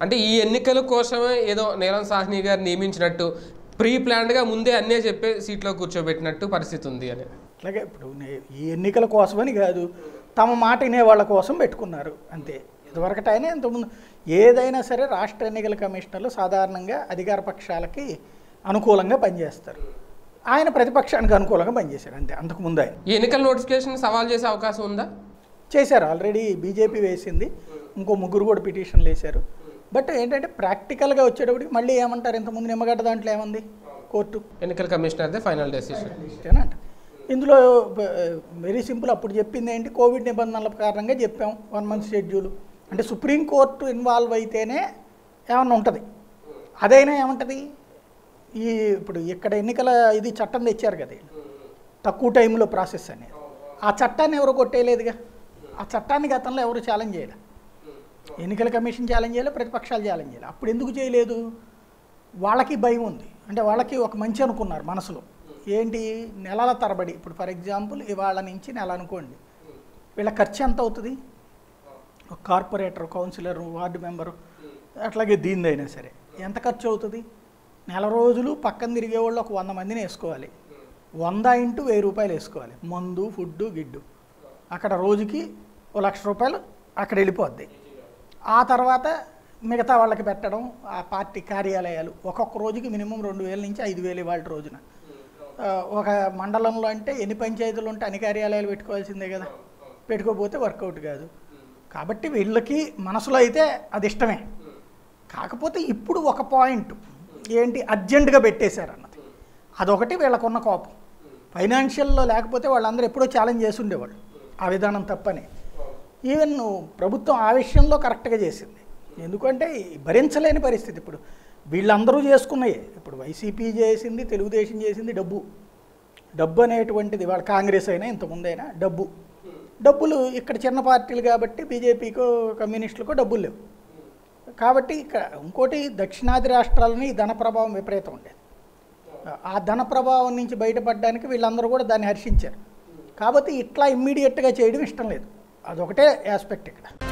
అంటే ఈ ఎన్నికల కోసమే ఏదో నీలం సాహ్ని గారు నియమించినట్టు ప్రీ ప్లాన్డ్గా ముందే అన్నీ చెప్పే సీట్లో కూర్చోబెట్టినట్టు పరిస్థితి ఉంది అని. అట్లాగే ఇప్పుడు ఈ ఎన్నికల కోసమని కాదు, తమ మాట వినే వాళ్ళ కోసం పెట్టుకున్నారు అంతే. ఇదివరకట అయినా ఇంతకుముందు ఏదైనా సరే రాష్ట్ర ఎన్నికల కమిషనర్లు సాధారణంగా అధికార పక్షాలకి అనుకూలంగా పనిచేస్తారు. ఆయన ప్రతిపక్షానికి అనుకూలంగా పనిచేశారు అంతే. అంతకుముందు ఆయన ఈ ఎన్నికల నోటిఫికేషన్ సవాల్ చేసే అవకాశం ఉందా? చేశారు, ఆల్రెడీ బీజేపీ వేసింది, ఇంకో ముగ్గురు కూడా పిటిషన్లు వేశారు. బట్ ఏంటంటే ప్రాక్టికల్గా వచ్చేటప్పటికి మళ్ళీ ఏమంటారు, ఇంతకుముందు నిమ్మగడ్డ దాంట్లో ఏముంది, కోర్టు ఎన్నికల కమిషనర్దే ఫైనల్ డెసిషన్ అంట. ఇందులో వెరీ సింపుల్, అప్పుడు చెప్పింది ఏంటి, కోవిడ్ నిబంధనల కారణంగా చెప్పాం 1 month షెడ్యూల్ అంటే సుప్రీంకోర్టు ఇన్వాల్వ్ అయితేనే ఏమన్నా ఉంటుంది. అదైనా ఏముంటుంది, ఇప్పుడు ఇక్కడ ఎన్నికల ఇది చట్టం తెచ్చారు కదా తక్కువ టైంలో ప్రాసెస్ అనేది, ఆ చట్టాన్ని ఎవరు కొట్టేయలేదుగా. ఆ చట్టాన్ని గతంలో ఎవరు ఛాలెంజ్ చేయలే, ఎన్నికల కమిషన్ ఛాలెంజ్ చేయాలి, ప్రతిపక్షాలు ఛాలెంజ్ చేయాలి. అప్పుడు ఎందుకు చేయలేదు, వాళ్ళకి భయం ఉంది. అంటే వాళ్ళకి ఒక మంచి అనుకున్నారు మనసులో, ఏంటి నెలల తరబడి, ఇప్పుడు ఫర్ ఎగ్జాంపుల్ ఇవాళ నుంచి నెల అనుకోండి, వీళ్ళ ఖర్చు ఎంత అవుతుంది, ఒక కార్పొరేటర్, కౌన్సిలర్, వార్డు మెంబరు, అట్లాగే దీనిదైనా సరే ఎంత ఖర్చు అవుతుంది. నెల రోజులు పక్కన తిరిగే వాళ్ళు ఒక 100 మందిని వేసుకోవాలి, 100 × 1000 రూపాయలు వేసుకోవాలి, మందు ఫుడ్డు గిడ్డు, అక్కడ రోజుకి ₹1,00,000 అక్కడ వెళ్ళిపోద్ది. ఆ తర్వాత మిగతా వాళ్ళకి పెట్టడం, ఆ పార్టీ కార్యాలయాలు ఒక్కొక్క రోజుకి మినిమం 2,000 నుంచి 5,000 ఇవాళ రోజున. ఒక మండలంలో అంటే ఎన్ని పంచాయతీలు ఉంటే అన్ని కార్యాలయాలు పెట్టుకోవాల్సిందే కదా, పెట్టుకోకపోతే వర్కౌట్ కాదు. కాబట్టి వీళ్ళకి మనసులో అయితే అది ఇష్టమే. కాకపోతే ఇప్పుడు ఒక పాయింట్ ఏంటి, అర్జెంటుగా పెట్టేశారు అన్నది, అదొకటి వీళ్ళకున్న కోపం. ఫైనాన్షియల్లో లేకపోతే వాళ్ళందరూ ఎప్పుడో ఛాలెంజ్ చేసి ఉండేవాళ్ళు, ఆ విధానం తప్పని. ఈవెన్ ప్రభుత్వం ఆ విషయంలో కరెక్ట్గా చేసింది, ఎందుకంటే భరించలేని పరిస్థితి. ఇప్పుడు వీళ్ళందరూ చేసుకున్నాయే, ఇప్పుడు వైసీపీ చేసింది, తెలుగుదేశం చేసింది, డబ్బు అనేటువంటిది, వాళ్ళ కాంగ్రెస్ అయినా ఇంతకుముందైనా డబ్బులు ఇక్కడ చిన్న పార్టీలు కాబట్టి బీజేపీకో కమ్యూనిస్టులకో డబ్బులు లేవు. కాబట్టి ఇక్కడ ఇంకోటి, దక్షిణాది రాష్ట్రాలని ధన ప్రభావం విపరీతం ఉండేది. ఆ ధన ప్రభావం నుంచి బయటపడడానికి వీళ్ళందరూ కూడా దాన్ని హర్షించారు. కాబట్టి ఇట్లా ఇమ్మీడియట్గా చేయడం ఇష్టం లేదు, అదొకటే ఆస్పెక్ట్ ఇక్కడ.